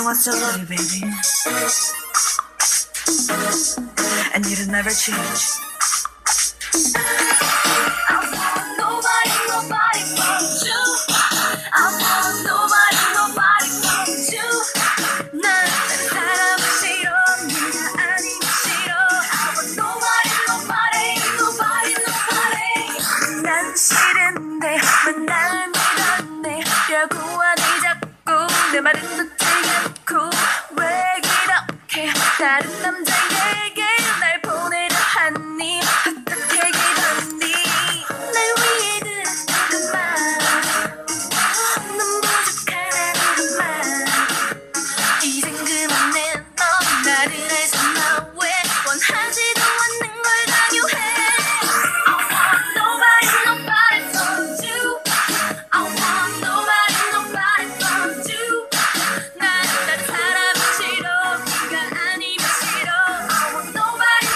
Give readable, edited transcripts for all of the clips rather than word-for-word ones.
want to love you, baby. And it'll never change. I want nobody but you. I want nobody but you. 난 사람을 싫어, 네가 아니면 싫어. I want nobody. 난 싫은데 왜 날 믿었네. 결국은 이 자꾸 내 말은 듣지 않고 왜 이렇게 다른 남자에게 날 보내려 하니. 어떻게 기분이 날 위해 들은 그 말. 넌 부족하다는 그 말. 이젠 그만해. 넌 나를 알지 마. 왜 원하지도 않는 걸 강요해. I want nobody but you. I want nobody but you. 난 다른 사람이 싫어. 네가 아니면 싫어. I want nobody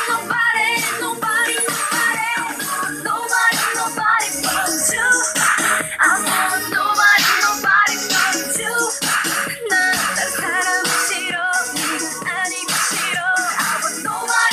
but you. I want nobody but you. 난 다른 사람이 싫어. 네가 아니면 싫어. I want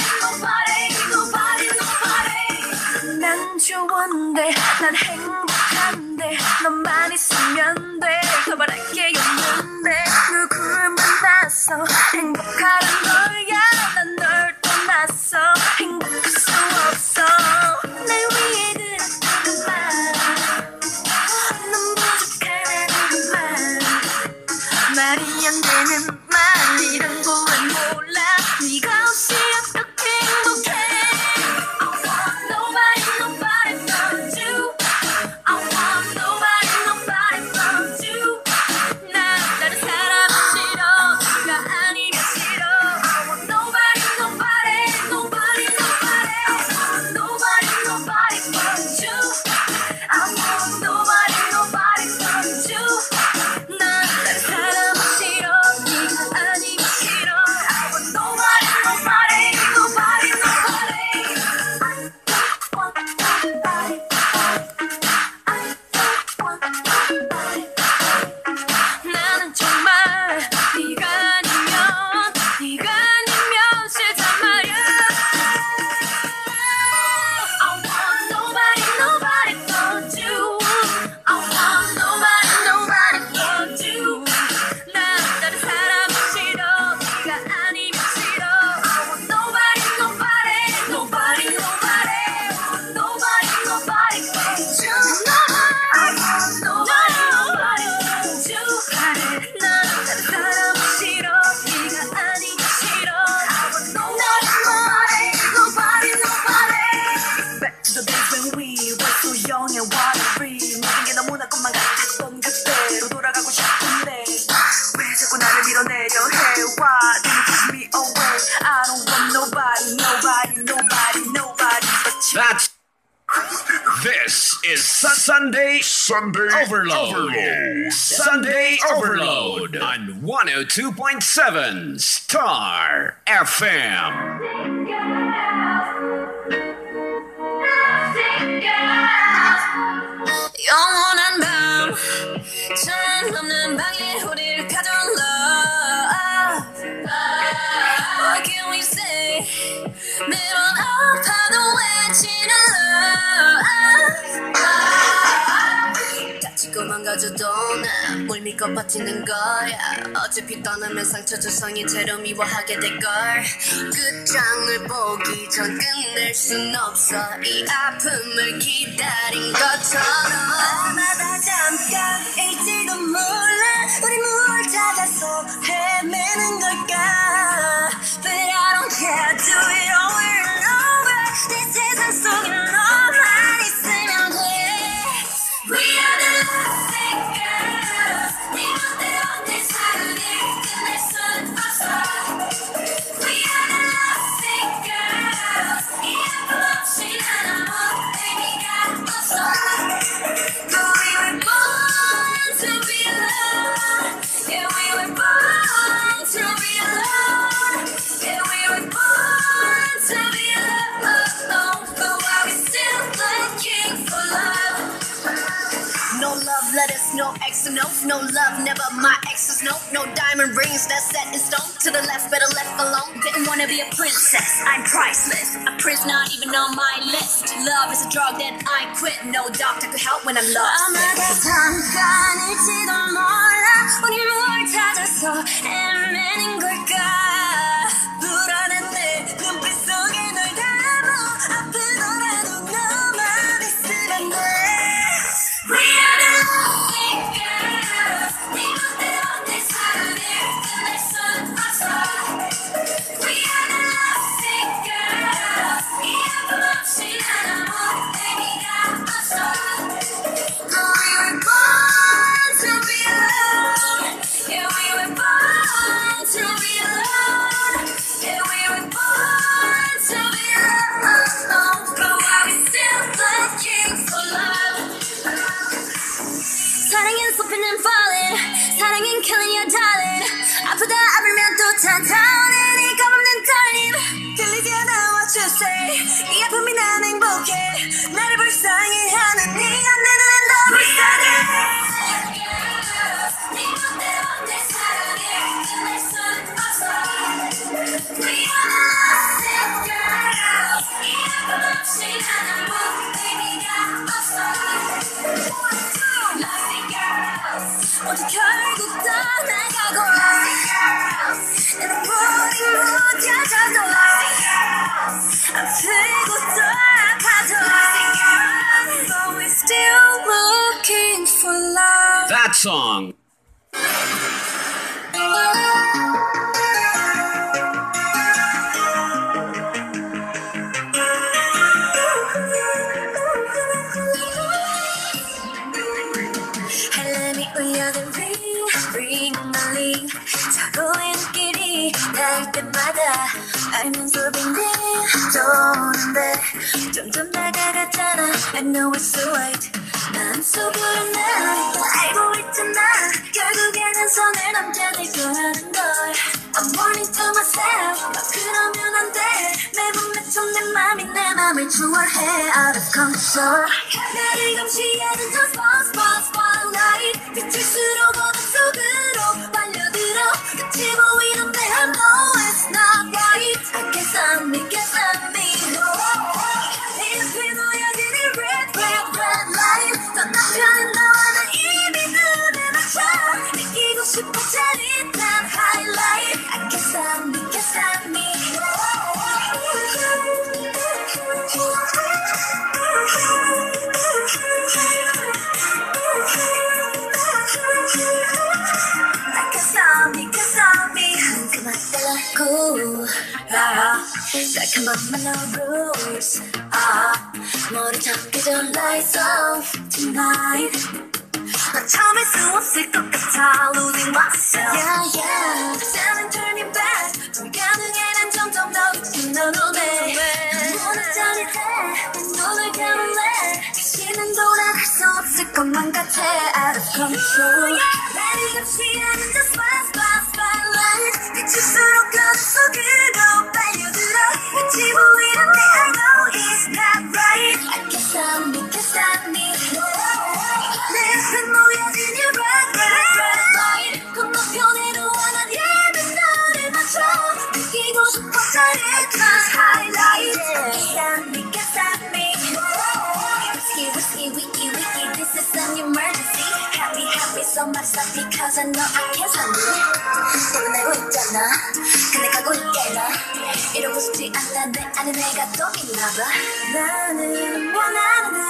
nobody. 난 좋은데 난 행복한데 너만 있으면 돼. 더 바랄 게 없는데 누굴 만나서 행복하란 거야. 난 널 떠나서 행복할 수 없어. 날 위해 들은 그 말. 넌 부족하다는 그 말. 말이 안 되는 말. 이런 거 왜 몰라. 네가 없이 어떻게 행복해. I want nobody but you. I want nobody but you. 난 다른 사람은 싫어. 네가 아니면 싫어. I want nobody but you. I want nobody but you. 난 다른 사람은 싫어. 네가 아니면 싫어. I want nobody. I don't want nobody. I don't want nobody. 나는 정말 네가 아니면 싫단 말이야. I want nobody but you. I want nobody but you. 난 다른 사람은 싫어. 네가 아니면 싫어. I want nobody but you. I want nobody but you. 난 다른 사람은 싫어. 네가 아니면 싫어. I want nobody. Back to the days when we were so young and wild and free. 모든 게 너무나 꿈만 같았던 그때로 돌아가고 싶은데 왜 자꾸 나를 밀어내려 해. Why do you push me away. I don't want nobody but you. That's this is Sunday Overload. Sunday Overload on 102.7 Star FM. 영원한 밤 전 없는 방에 우리를 가둔 love. What can we say. 매번 아파도 외치는 love. 다치고 망가져도 난 뭘 믿고 버티는 거야. 어차피 떠나면 상처 조성이 채로 미워하게 될걸. 끝장을 보기 전 끝낼 순 없어. 이 아픔을 기다린 것처럼. 아마다 잠깐일지도 몰라. 우리 뭘 찾아서 헤매는 걸까. But I don't care. Do it over and over. 내 세상 속에 너만 있으면 돼. We are the lovesick girls. 네 멋대로 내 사랑을 끝낼 순 없어. We are the lovesick girls. 이 아픔 없이 난 아무 의미가 없어. But we were born to be alone. Yeah, we were born to be alone. Yeah, we were born to be alone. But why we still looking for love? No love letters, no X and O's, no love, never my exes, no diamond rings, values that's set in stone. To the left, better left alone. Didn't wanna be a princess, I'm priceless. A prince not even on my list. Love is a drug that I quit. No doctor could help when I'm lost. 아마도 잠깐일지도 몰라. 우리 뭘 찾아서 헤매는 걸까. 불안한 내 눈빛 속에 널 담아. 아프더라도 너만 있으면 돼. We are the lonely girls. 네 멋대로 내 사랑을 끝낼 순 없어. We are the lovesick girls. 이 아픔 없이 난 아무 의미가 없어. We were born to be alone. Yeah, we were born to be alone. Yeah, we were born to be alone. But why we still looking for love? 사랑은 slipping and falling. 사랑은 killing your darling. 아프다 아프면 또 찾아오는 이 겁없는 떨림. 들리지 않아 what you say. 이 아픔이 난 행복해. 나를 불쌍해하는 네가 내 눈엔 더 불쌍해. 네 멋대로 내 사랑을 끝낼 순 없어. We are the lovesick girls. 이 아픔 없이 난 아무 의미가 없어. Lovesick girls. 모두 결국 떠나가고. Lovesick girls. 내 눈물이 묻혀져도. Lovesick girls. 아프고 또 아파도. Lovesick girls. But we're still looking for love. That song. 알람이 울려도 ring 울림 서로의 눈길이 닿을 때마다 알면서 빙빙 도는데 점점 다가가잖아. I know it's so right. 난 속으로 난 알고 있잖아. 결국에는 손을 넘겨질 거라는 걸. I'm warning to myself. 막 그러면 안 돼. 매번 맺혀 내 맘이 내 맘을 추월해 out of control. 나를 감시하는 저 spotlight. 비칠수록 어둠 속으로 빨려들어. 끝이 보이는데 I know it's not right. I guess I'm me, guess I'm me. 내 옆에 놓여진 이 red light. 건너편에 너와 나 이미 눈에 맞춰. 느끼고 싶어 짜릿한 highlight. I guess I'm me, guess I'm me. 그만 달라고 쌀한 번만 no rules. 머리 잡히죠 lights off tonight. 난 참을 수 없을 것 같아 losing myself. Yeah, yeah. Standing turning back. 불가능해 난 점점 더 깊은 어둠에. 눈을 짜릿해 난 눈을 감을래. 다시는 돌아갈 수 없을 것만 같아 out of control. 나를 감시하는 저 spotlight. 비칠수록 어둠 속으로 빨려들어. 끝이 보이는데 I know it's not right. I guess I'm me, guess I'm me. 내 옆에 놓여진 이 red light. 건너편에 너와 난 예쁜 너를 맞춰. 느끼고 싶어 짜릿한 highlight. Guess I'm me, guess I'm me. Whiskey, this is an emergency. Happy, so much stuff because I know I can't handle it. 너는 알고 있잖아. 근데 가고 있겠나. 이러고 싶지 않다. 내 안에 내가 또 있나봐. 나는 원하는데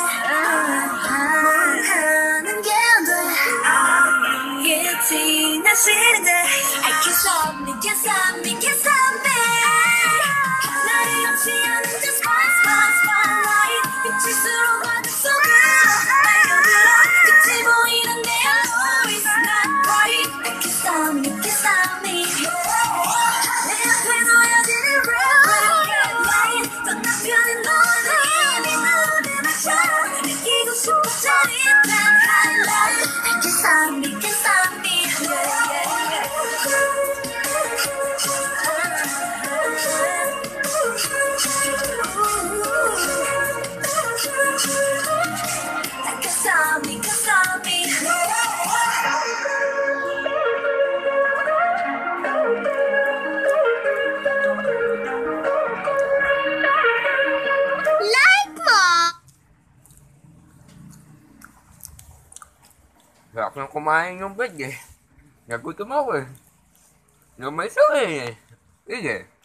하는 게 안 돼. 이게 나 싫은데 I can't stop me, can't stop me, can't stop me. 나를 감시하는 저 spotlight. 비칠수록 어둠 속으로 빨려들어. 끝이 보이는데 I know it's not right. I can't stop me, can't stop me. 내 앞에 놓여진 이 red light. 건너편에 너는 이미 눈에 맞춰. 느끼고 싶어 짜릿한 highlight. I can't stop me, can't stop me. Yeah, yeah, yeah. Sarap nang kumain yung veg eh. Nagutom ako eh. Yung may soy eh. Sige.